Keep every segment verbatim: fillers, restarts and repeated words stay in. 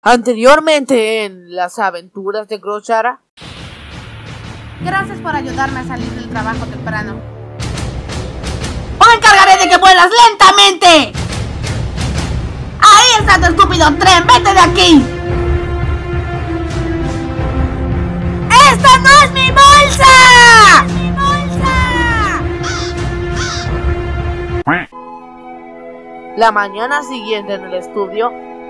Anteriormente en Las Aventuras de Grochara. Gracias por ayudarme a salir del trabajo temprano. ¡Me encargaré de que vuelas lentamente! ¡Ahí está tu estúpido tren! ¡Vete de aquí! ¡Esta no es mi bolsa! ¡Mi bolsa! La mañana siguiente en el estudio.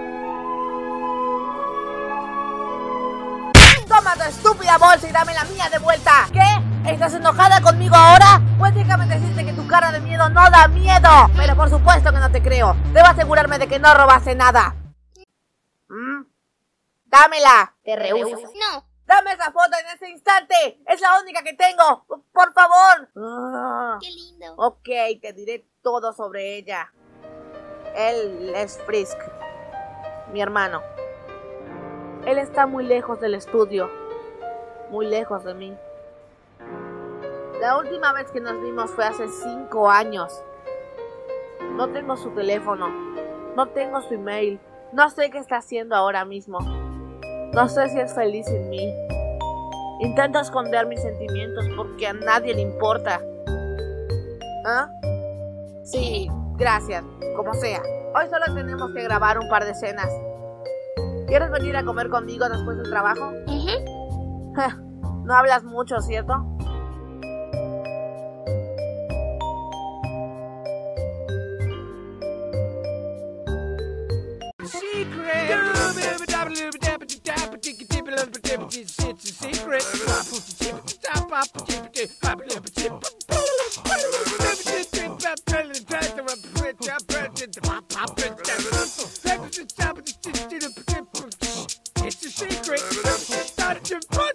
¡Toma tu estúpida bolsa y dame la mía de vuelta! ¿Qué? ¿Estás enojada conmigo ahora? Pues déjame decirte que tu cara de miedo no da miedo. Pero por supuesto que no te creo. Debo asegurarme de que no robaste nada. ¿Mm? ¡Dámela! Te rehusas. No. ¡Dame esa foto en este instante! ¡Es la única que tengo! ¡Por favor! Ah, Qué lindo. ok, te diré todo sobre ella. Él es Frisk, mi hermano. Él está muy lejos del estudio, muy lejos de mí. La última vez que nos vimos fue hace cinco años. No tengo su teléfono, no tengo su email, no sé qué está haciendo ahora mismo. No sé si es feliz sin mí. Intento esconder mis sentimientos porque a nadie le importa. ¿Ah? Sí, gracias, como sea. Hoy solo tenemos que grabar un par de escenas. ¿Quieres venir a comer conmigo después del trabajo? Uh-huh. No hablas mucho, ¿cierto? It's a secret.